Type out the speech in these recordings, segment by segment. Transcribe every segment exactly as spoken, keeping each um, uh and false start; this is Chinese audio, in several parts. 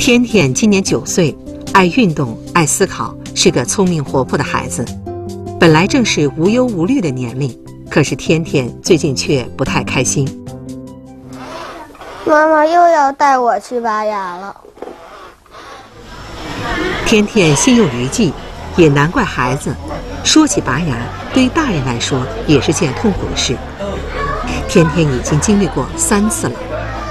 天天今年九岁，爱运动，爱思考，是个聪明活泼的孩子。本来正是无忧无虑的年龄，可是天天最近却不太开心。 妈妈又要带我去拔牙了。 天天心有余悸，也难怪孩子。说起拔牙，对于大人来说也是件痛苦的事。天天已经经历过三次了。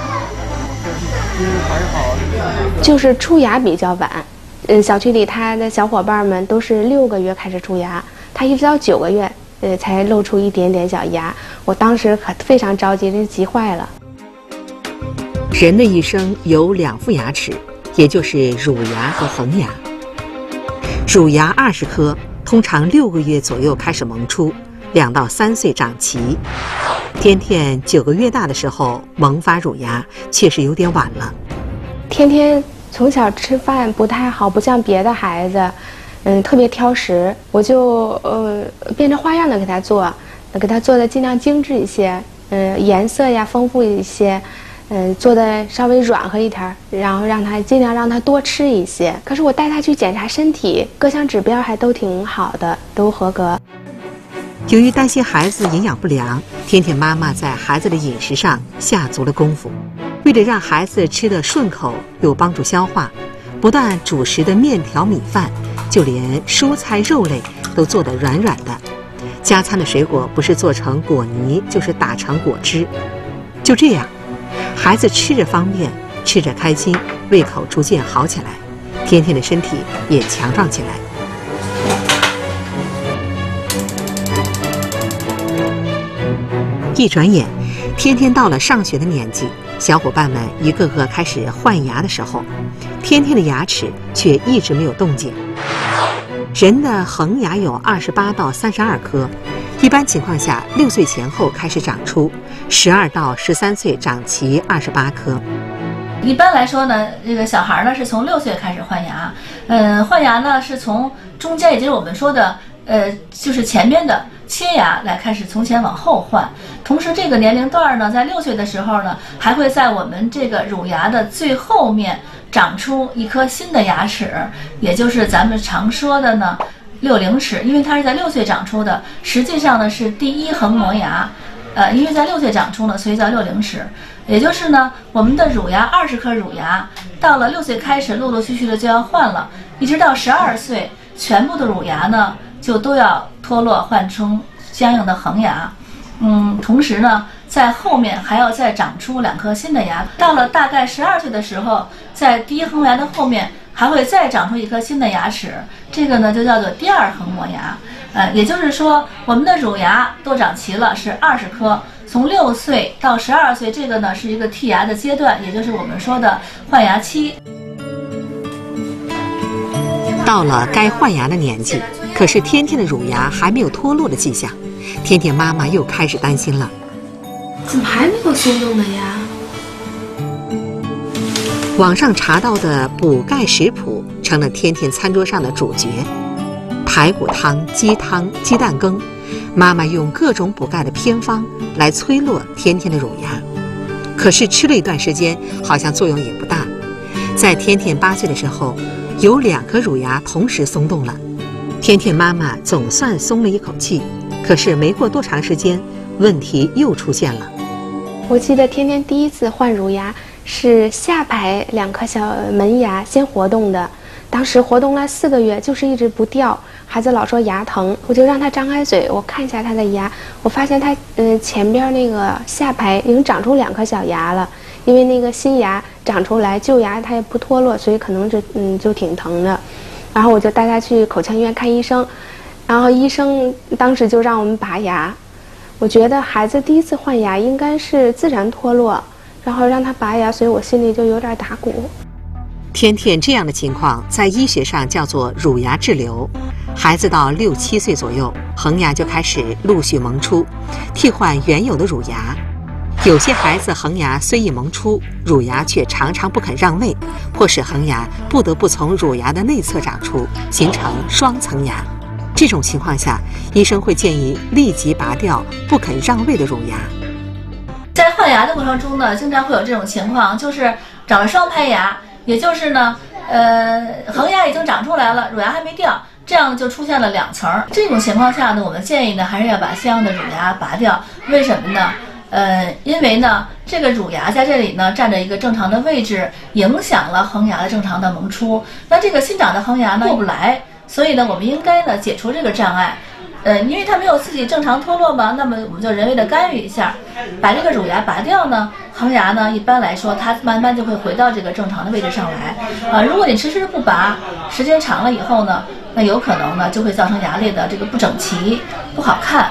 就是出牙比较晚，嗯，小区里他的小伙伴们都是六个月开始出牙，他一直到九个月，呃，才露出一点点小牙。我当时可非常着急，真急坏了。 人的一生有两副牙齿，也就是乳牙和恒牙。乳牙二十颗，通常六个月左右开始萌出，两到三岁长齐。天天九个月大的时候萌发乳牙，确实有点晚了。 天天从小吃饭不太好，不像别的孩子，嗯，特别挑食。我就呃变着花样的给他做，给他做的尽量精致一些，嗯，颜色呀丰富一些。嗯，做的稍微软和一点，然后让他尽量让他多吃一些。可是我带他去检查身体，各项指标还都挺好的，都合格。 由于担心孩子营养不良，天天妈妈在孩子的饮食上下足了功夫。为了让孩子吃得顺口又帮助消化，不但主食的面条米饭，就连蔬菜肉类都做得软软的。加餐的水果不是做成果泥，就是打成果汁。就这样，孩子吃着方便，吃着开心，胃口逐渐好起来，天天的身体也强壮起来。一转眼，天天到了上学的年纪，小伙伴们一个个开始换牙的时候，天天的牙齿却一直没有动静。人的恒牙有二十八到三十二颗，一般情况下六岁前后开始长出，十二到十三岁长齐二十八颗。 一般来说呢，这个小孩呢是从六岁开始换牙，嗯，换牙呢是从中间，也就是我们说的，呃，就是前边的切牙来开始，从前往后换。同时，这个年龄段呢，在六岁的时候呢，还会在我们这个乳牙的最后面长出一颗新的牙齿，也就是咱们常说的呢六龄齿，因为它是在六岁长出的，实际上呢是第一恒磨牙，呃，因为在六岁长出呢，所以叫六龄齿。也就是呢，我们的乳牙二十颗乳牙，到了六岁开始，陆陆续续的就要换了，一直到十二岁，全部的乳牙呢就都要脱落，换成相应的恒牙。嗯，同时呢，在后面还要再长出两颗新的牙。到了大概十二岁的时候，在第一恒牙的后面还会再长出一颗新的牙齿，这个呢就叫做第二恒磨牙。呃，也就是说，我们的乳牙都长齐了，是二十颗。从六岁到十二岁，这个呢是一个剔牙的阶段，也就是我们说的换牙期。 到了该换牙的年纪，可是天天的乳牙还没有脱落的迹象，天天妈妈又开始担心了。 怎么还没有松动呢呀？ 网上查到的补钙食谱成了天天餐桌上的主角，排骨汤、鸡汤、鸡蛋羹，妈妈用各种补钙的偏方来催落天天的乳牙。可是吃了一段时间，好像作用也不大。在天天八岁的时候，有两颗乳牙同时松动了，天天妈妈总算松了一口气。可是没过多长时间，问题又出现了。 我记得天天第一次换乳牙是下排两颗小门牙先活动的，当时活动了四个月，就是一直不掉，孩子老说牙疼，我就让他张开嘴，我看一下他的牙，我发现他嗯、呃、前边那个下排已经长出两颗小牙了，因为那个新牙长出来，旧牙它也不脱落，所以可能就嗯就挺疼的。然后我就带他去口腔医院看医生，然后医生当时就让我们拔牙。我觉得孩子第一次换牙应该是自然脱落，然后让他拔牙，所以我心里就有点打鼓。 天天这样的情况在医学上叫做乳牙滞留，孩子到六七岁左右，恒牙就开始陆续萌出，替换原有的乳牙。有些孩子恒牙虽已萌出，乳牙却常常不肯让位，迫使恒牙不得不从乳牙的内侧长出，形成双层牙。这种情况下，医生会建议立即拔掉不肯让位的乳牙。 在换牙的过程中呢，经常会有这种情况，就是长了双排牙， 也就是呢，呃，恒牙已经长出来了，乳牙还没掉，这样就出现了两层。这种情况下呢，我们建议呢还是要把相应的乳牙拔掉。为什么呢？呃，因为呢，这个乳牙在这里呢占着一个正常的位置，影响了恒牙的正常的萌出。那这个新长的恒牙呢过不来，所以呢，我们应该呢解除这个障碍。呃，因为它没有自己正常脱落嘛，那么我们就人为的干预一下，把这个乳牙拔掉呢，恒牙呢一般来说它慢慢就会回到这个正常的位置上来。啊、呃，如果你迟迟不拔，时间长了以后呢，那有可能呢就会造成牙列的这个不整齐、不好看。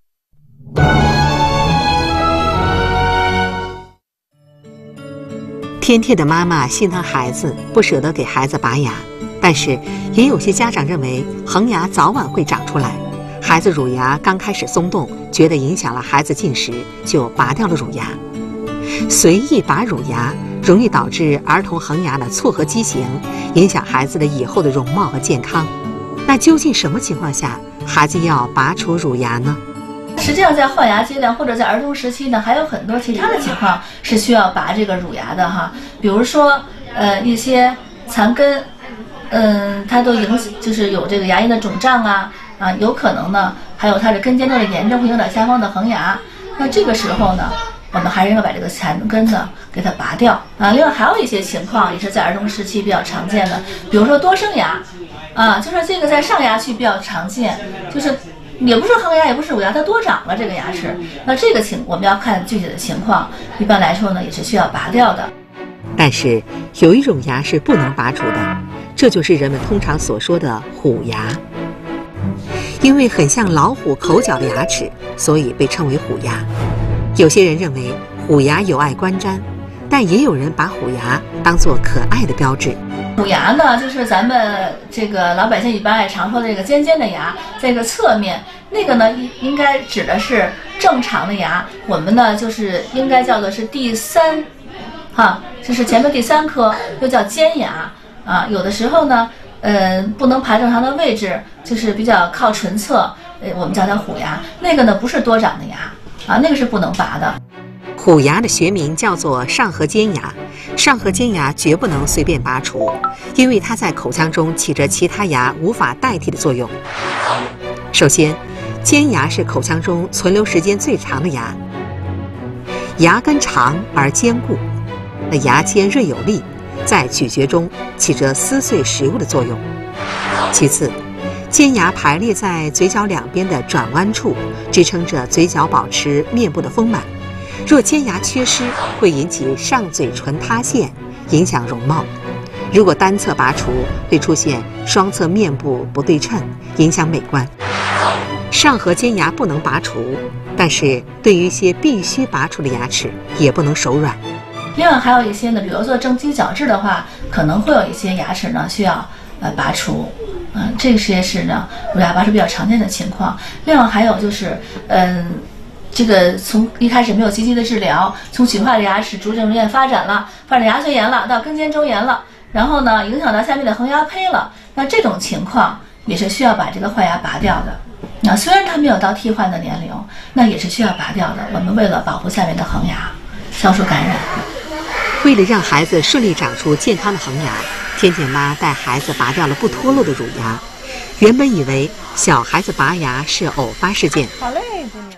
天天的妈妈心疼孩子，不舍得给孩子拔牙，但是也有些家长认为恒牙早晚会长出来。孩子乳牙刚开始松动，觉得影响了孩子进食，就拔掉了乳牙。随意拔乳牙容易导致儿童恒牙的错颌畸形，影响孩子的以后的容貌和健康。那究竟什么情况下孩子要拔除乳牙呢？ 实际上，在换牙阶段或者在儿童时期呢，还有很多其他的情况是需要拔这个乳牙的哈。比如说，呃，一些残根，嗯，它都影就是有这个牙龈的肿胀啊。啊，有可能呢，还有它的根尖端的炎症会影响下方的恒牙。那这个时候呢，我们还是要把这个残根呢给它拔掉啊。另外还有一些情况也是在儿童时期比较常见的，比如说多生牙，啊，就是这个在上牙区比较常见，就是也不是恒牙，也不是乳牙，它多长了这个牙齿。那这个情我们要看具体的情况，一般来说呢也是需要拔掉的。 但是有一种牙是不能拔除的，这就是人们通常所说的虎牙。因为很像老虎口角的牙齿，所以被称为虎牙。有些人认为虎牙有碍观瞻，但也有人把虎牙当作可爱的标志。 虎牙呢，就是咱们这个老百姓一般爱常说的这个尖尖的牙，在这个侧面，那个呢应该指的是正常的牙，我们呢就是应该叫做是第三，哈，就是前面第三颗，又叫尖牙啊。有的时候呢。呃，不能排正常的位置，就是比较靠唇侧，呃，我们叫它虎牙。那个呢不是多长的牙啊，那个是不能拔的。 虎牙的学名叫做上颌尖牙，上颌尖牙绝不能随便拔除，因为它在口腔中起着其他牙无法代替的作用。首先，尖牙是口腔中存留时间最长的牙，牙根长而坚固，那牙尖锐有力。在咀嚼中起着撕碎食物的作用。其次，尖牙排列在嘴角两边的转弯处，支撑着嘴角保持面部的丰满。若尖牙缺失，会引起上嘴唇塌陷，影响容貌。如果单侧拔除，会出现双侧面部不对称，影响美观。上颌尖牙不能拔除，但是对于一些必须拔除的牙齿，也不能手软。 另外还有一些呢，比如做正畸矫治的话，可能会有一些牙齿呢需要呃拔除，嗯、呃，这些是呢乳牙拔除比较常见的情况。另外还有就是，嗯，这个从一开始没有积极的治疗，从龋坏的牙齿逐渐逐渐发展了，发展牙髓炎了，到根尖周炎了，然后呢影响到下面的恒牙胚了，那这种情况也是需要把这个坏牙拔掉的。那虽然它没有到替换的年龄，那也是需要拔掉的。我们为了保护下面的恒牙，消除感染。 为了让孩子顺利长出健康的恒牙，天天妈带孩子拔掉了不脱落的乳牙。原本以为小孩子拔牙是偶发事件， 好累，姑娘。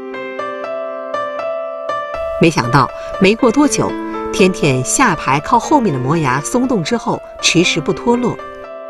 没想到没过多久，天天下排靠后面的磨牙松动之后，迟迟不脱落。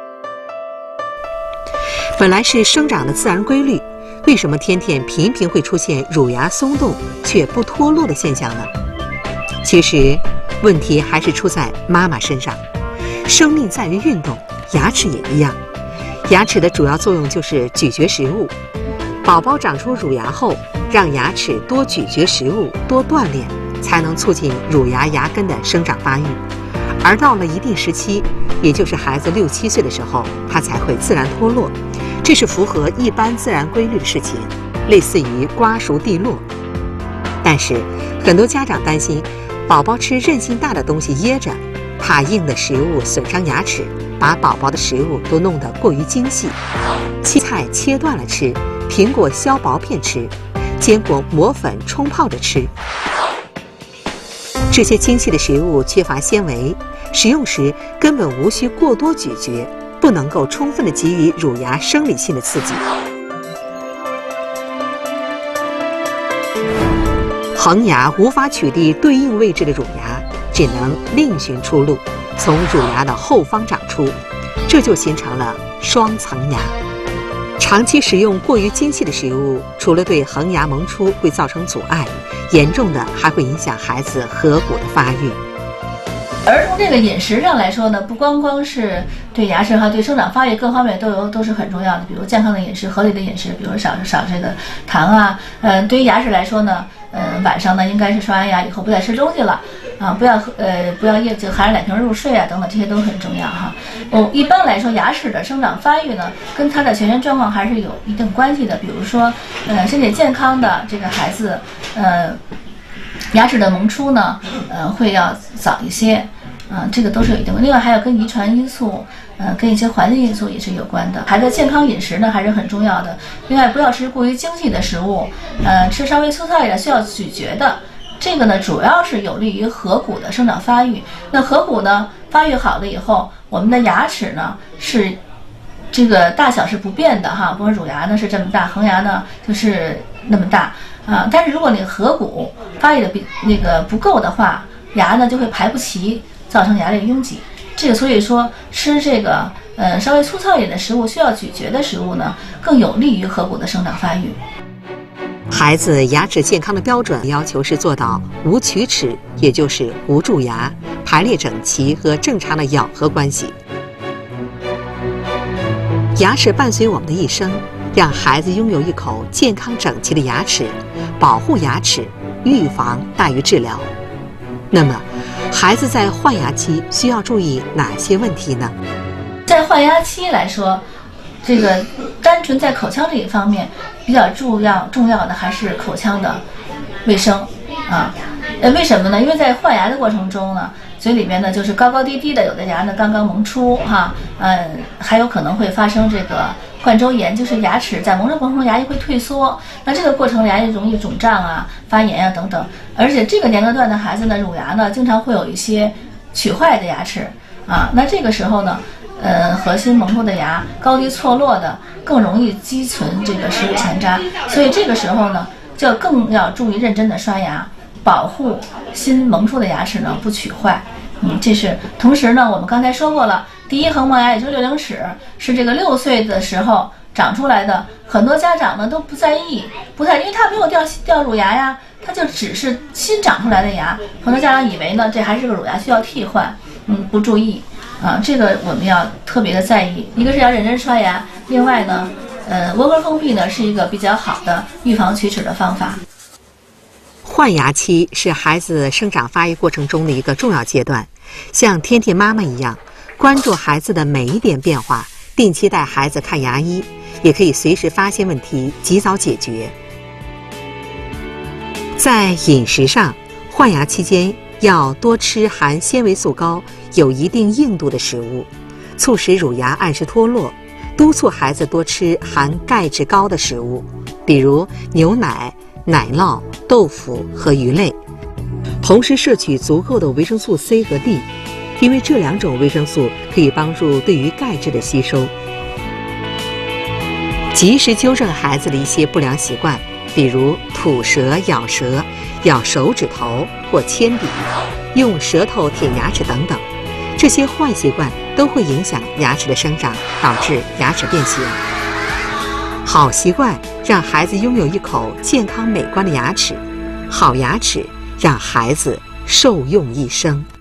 本来是生长的自然规律，为什么天天频频会出现乳牙松动却不脱落的现象呢？其实问题还是出在妈妈身上。生命在于运动，牙齿也一样。牙齿的主要作用就是咀嚼食物。宝宝长出乳牙后，让牙齿多咀嚼食物，多锻炼，才能促进乳牙牙根的生长发育。而到了一定时期，也就是孩子六七岁的时候，它才会自然脱落。这是符合一般自然规律的事情，类似于瓜熟蒂落。但是很多家长担心宝宝吃韧性大的东西噎着，怕硬的食物损伤牙齿，把宝宝的食物都弄得过于精细。青菜切断了吃，苹果削薄片吃，坚果磨粉冲泡着吃。这些精细的食物缺乏纤维， 使用时根本无需过多咀嚼，不能够充分的给予乳牙生理性的刺激。恒牙无法取缔对应位置的乳牙，只能另寻出路，从乳牙的后方长出，这就形成了双层牙。长期食用过于精细的食物，除了对恒牙萌出会造成阻碍，严重的还会影响孩子颌骨的发育。 儿童这个饮食上来说呢，不光光是对牙齿和对生长发育各方面都有都是很重要的。比如健康的饮食、合理的饮食，比如少少这个糖啊。嗯、呃，对于牙齿来说呢，呃，晚上呢应该是刷完牙以后不再吃东西了啊，不要呃不要夜就含着奶瓶入睡啊，等等，这些都很重要哈。哦，一般来说，牙齿的生长发育呢，跟它的全身状况还是有一定关系的。比如说，呃，身体健康的这个孩子，呃。牙齿的萌出呢，呃，会要早一些，啊、呃，这个都是有一定的。另外还有跟遗传因素，呃，跟一些环境因素也是有关的。孩子健康饮食呢还是很重要的。另外不要吃过于精细的食物，呃，吃稍微粗糙一点需要咀嚼的，这个呢主要是有利于颌骨的生长发育。那颌骨呢发育好了以后，我们的牙齿呢是这个大小是不变的哈，不过乳牙呢是这么大，恒牙呢就是那么大。啊，但是如果你颌骨发育的比那个不够的话，牙呢就会排不齐，造成牙列拥挤。这个所以说吃这个呃稍微粗糙一点的食物，需要咀嚼的食物呢，更有利于颌骨的生长发育。 孩子牙齿健康的标准要求是做到无龋齿，也就是无蛀牙，排列整齐和正常的咬合关系。牙齿伴随我们的一生。让孩子拥有一口健康整齐的牙齿，保护牙齿，预防大于治疗。那么，孩子在换牙期需要注意哪些问题呢？ 在换牙期来说，这个单纯在口腔这一方面，比较重要重要的还是口腔的卫生啊。呃，为什么呢？因为在换牙的过程中呢，嘴里面呢就是高高低低的，有的牙呢刚刚萌出哈，嗯，还有可能会发生这个冠周炎，就是牙齿在萌生过程中牙龈会退缩，那这个过程牙龈容易肿胀啊、发炎啊等等。而且这个年龄段的孩子呢，乳牙呢经常会有一些龋坏的牙齿啊，那这个时候呢，呃，核心萌出的牙高低错落的，更容易积存这个食物残渣，所以这个时候呢，就更要注意认真的刷牙，保护新萌出的牙齿呢不龋坏。嗯，这是同时呢，我们刚才说过了，第一恒磨牙也就是六龄齿，是这个六岁的时候长出来的。很多家长呢都不在意，不太，因为他没有掉掉乳牙呀，他就只是新长出来的牙。很多家长以为呢这还是个乳牙需要替换，嗯，不注意啊，这个我们要特别的在意。一个是要认真刷牙，另外呢，呃，窝沟封闭呢是一个比较好的预防龋齿的方法。 换牙期是孩子生长发育过程中的一个重要阶段，像天天妈妈一样，关注孩子的每一点变化，定期带孩子看牙医，也可以随时发现问题，及早解决。在饮食上，换牙期间要多吃含纤维素高、有一定硬度的食物，促使乳牙按时脱落，督促孩子多吃含钙质高的食物，比如牛奶、奶酪、豆腐和鱼类，同时摄取足够的维生素 C 和 D， 因为这两种维生素可以帮助对于钙质的吸收。及时纠正孩子的一些不良习惯，比如吐舌、咬舌、咬手指头或铅笔、用舌头舔牙齿等等，这些坏习惯都会影响牙齿的生长，导致牙齿变形。好习惯让孩子拥有一口健康美观的牙齿，好牙齿让孩子受用一生。